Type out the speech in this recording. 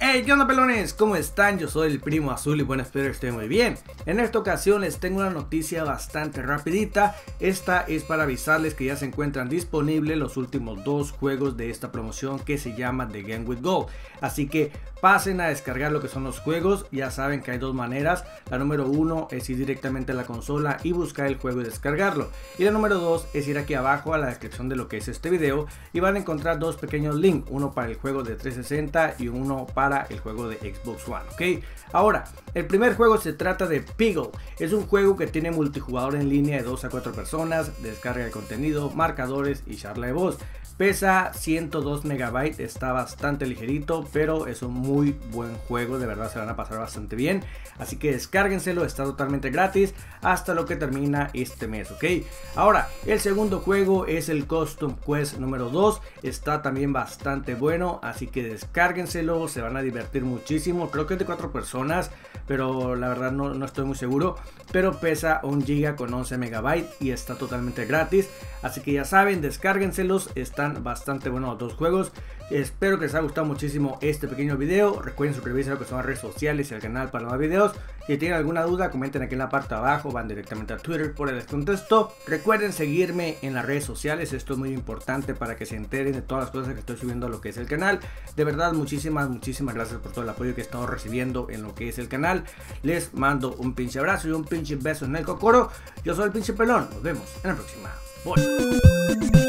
Hey, ¿qué onda, pelones? ¿Cómo están? Yo soy el Primo Azul y bueno, espero que estén muy bien. En esta ocasión les tengo una noticia bastante rapidita. Esta es para avisarles que ya se encuentran disponibles los últimos dos juegos de esta promoción que se llama The Game with Gold. Así que pasen a descargar lo que son los juegos. Ya saben que hay dos maneras. La número uno es ir directamente a la consola y buscar el juego y descargarlo. Y la número dos es ir aquí abajo a la descripción de lo que es este video y van a encontrar dos pequeños links. Uno para el juego de 360 y uno para el juego de Xbox One, ¿ok? Ahora, el primer juego se trata de Peggle. Es un juego que tiene multijugador en línea de 2 a 4 personas, descarga de contenido, marcadores y charla de voz. Pesa 102 MB, está bastante ligerito, pero es un muy buen juego, de verdad se van a pasar bastante bien. Así que descárguenselo, está totalmente gratis hasta lo que termina este mes, ¿ok? Ahora, el segundo juego es el Custom Quest número 2, está también bastante bueno, así que descárguenselo, se van a divertir muchísimo. Creo que es de 4 personas, pero la verdad no estoy muy seguro. Pero pesa 1 GB con 11 MB y está totalmente gratis. Así que ya saben, descárguenselos, están bastante buenos los dos juegos. Espero que les haya gustado muchísimo este pequeño video. Recuerden suscribirse a lo que son las redes sociales y al canal para más videos. Si tienen alguna duda, comenten aquí en la parte de abajo, van directamente a Twitter, por les contesto. Recuerden seguirme en las redes sociales, esto es muy importante para que se enteren de todas las cosas que estoy subiendo a lo que es el canal. De verdad, muchísimas gracias por todo el apoyo que he estado recibiendo en lo que es el canal. Les mando un pinche abrazo y un pinche beso en el cocoro. Yo soy el pinche pelón, nos vemos en la próxima. Bye.